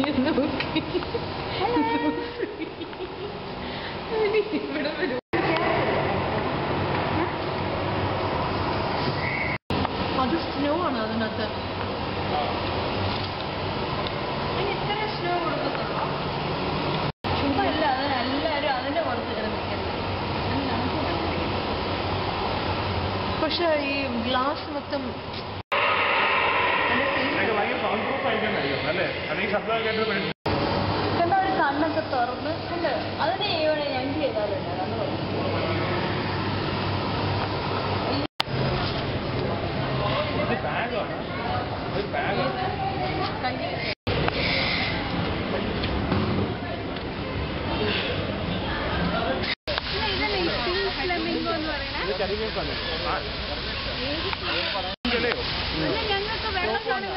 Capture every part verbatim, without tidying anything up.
അത് സ്നോ ആണ് അതിനകത്ത്. ഇത്ര സ്നോ കൊടുക്കത്തുള്ളൂ. ചുമല്ല, അതിനെല്ലാവരും അതിന്റെ പുറത്ത് കിടന്നിരിക്കുന്നത്. പക്ഷെ ഈ ഗ്ലാസ് മൊത്തം ഒരു കണ്ണൊക്കെ തുറന്ന് അതിനെ ഇവിടെ ഞങ്ങൾ ചെയ്താലുണ്ട്. ഞങ്ങൾക്ക് വെള്ളം കാണുമ്പോൾ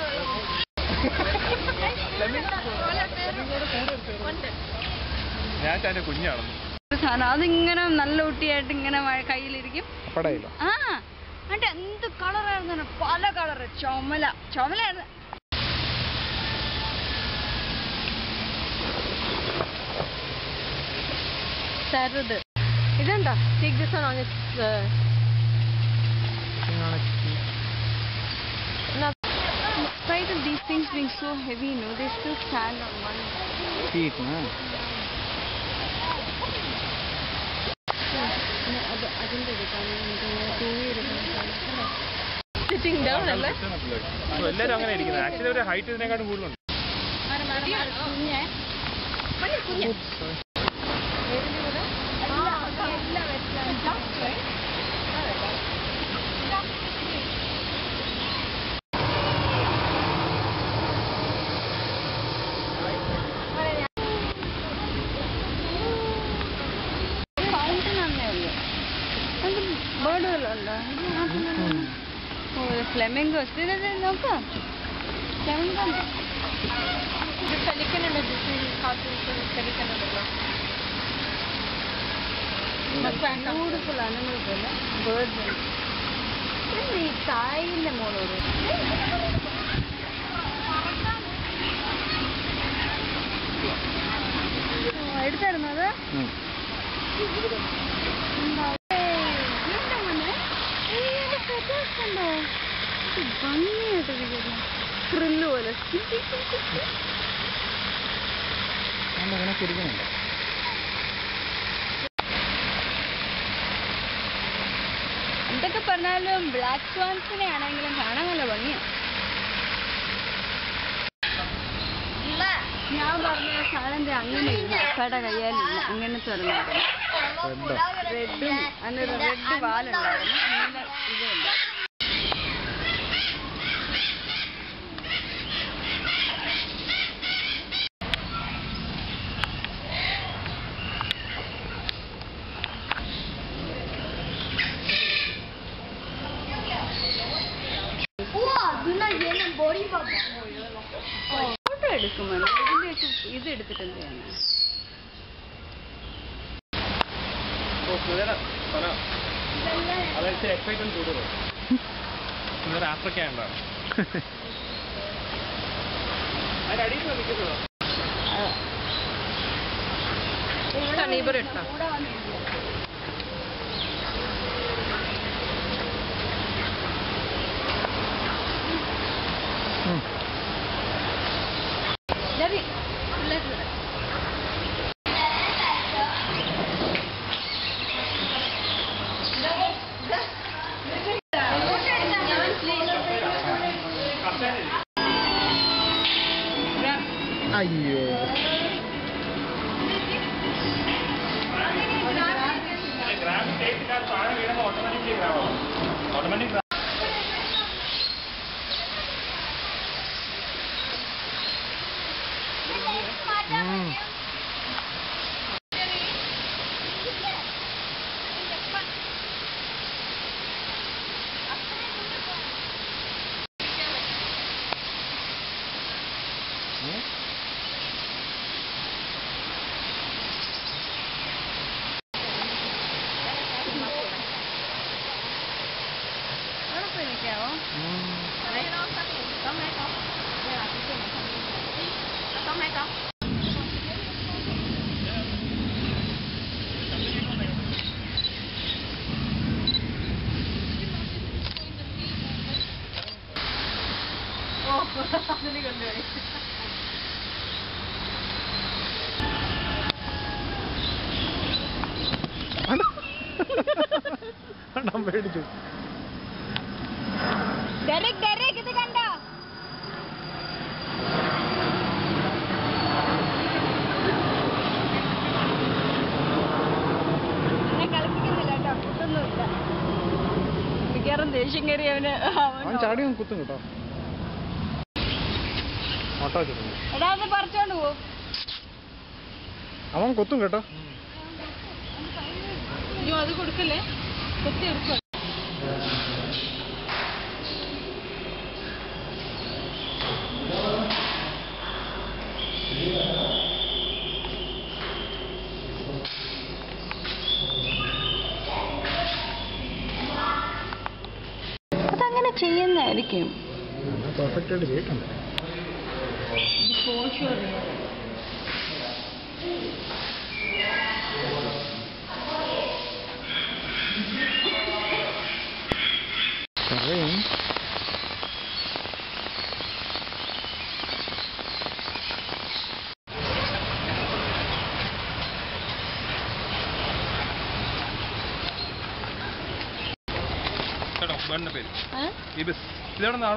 ഞാൻ കുഞ്ഞാണെന്ന് സാധനം അതിങ്ങനെ നല്ല ഊട്ടിയായിട്ട് ഇങ്ങനെ കയ്യിലിരിക്കും. ആ എന്നിട്ട് എന്ത് കളറായിരുന്നു, പല കളറ്. ചുമല ചുമലായിരുന്നു. തരുത് ഇതെന്താ take this one on its uh, now in spite of these things being so heavy, you know, they still stand on one feet, na sitting down alle so ellarum angane irikkunnu actually oru height idinekkaattum koodulundu കുഞ്ഞേ മണി കുഞ്ഞേ ബേർഡുകളുണ്ടോ? Flamingo നോക്കാം. Flamingo ഇത് പെലിക്കനുണ്ട്. പെലിക്കനുണ്ടല്ലോ. Beautiful animals birds. ഈ തായിന്റെ മോളോട് എടുത്തായിരുന്നത് ഭംഗിയായിട്ടിരിക്കുന്നു. Frill പോലെ എന്തൊക്കെ പറഞ്ഞാലും ബ്ലാക്ക് സ്വാൻസിനെ ആണെങ്കിലും കാണാൻ നല്ല ഭംഗിയാണ്. ഞാൻ പറഞ്ഞ സാധനം അങ്ങനെ ഇല്ല, അപ്പയുടെ കയ്യാലില്ല. അങ്ങനത്തെ ഒരെണ്ണം റെഡും അതിനൊരു റെഡ് വാലുണ്ടായിരുന്നു. നല്ല ഇതുണ്ട്. ഫോട്ടോ എടുക്കുമോ? ഇതിന്റെയൊക്കെ ഇത് എടുത്തിട്ട് എന്ത് ചെയ്യണം? ആഫ്രിക്ക ഉണ്ടോ? നെയ്ബർ എടുത്താ അയ്യോ automatic Con hai con. Oh, അതിന് കൊണ്ടുപോയി. പേടിച്ചു. ഡെറിക് ഡെറിക് ഇത് കണ്ടോ? എന്നെ കളിപ്പിക്കുന്നില്ല കേട്ടോ, കുത്തൊന്നുമില്ല. മിക്കവാറും ദേഷ്യം കയറി അവന് അവൻ ചാടി കുത്തും കേട്ടോ. എടാ അത് പറിച്ചോണ്ട് പോ. അവൻ കൊത്തും കേട്ടോ. അയ്യോ അത് കൊടുക്കല്ലേ, കൊത്തി എടുക്കും. അതങ്ങനെ ചെയ്യുന്നതായിരിക്കും. പെർഫെക്റ്റ് ആയിട്ട് ചെയ്തിട്ടുണ്ട്. കറിയും പേര് ഇതോടെ നാളെ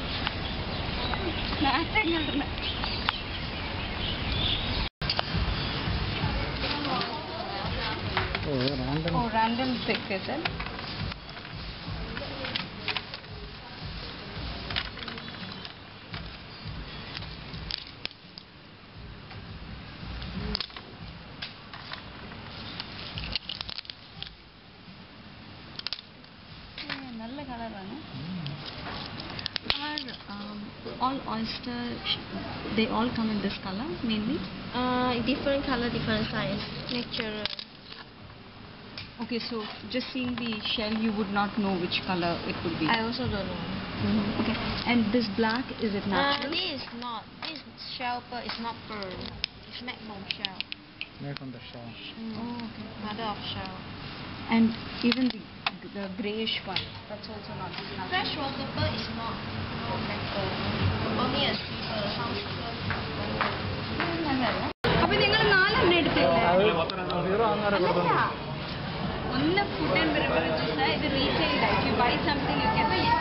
Oh, random pick, is it? നല്ല കളറാണ്. Are um, all oyster, they all come in this color mainly? Uh, different color, different size. Natural. Okay, so just seeing the shell, you would not know which color it would be. I also don't know. Mm-hmm. Okay, and this black, is it Uh, natural? this is not. This shell pearl is not pearl. It's made from shell. made from the shell. Mm. Oh, okay. Mother of shell. And even the the grayish one, that's also not natural. Freshwater pearl is not no metal. Only a silver, some silver. അപ്പൊ നിങ്ങൾ നാലെണ്ണം എടുത്തില്ലേ? ഒന്ന് food and beverages, ഇത് retail. If you buy something you get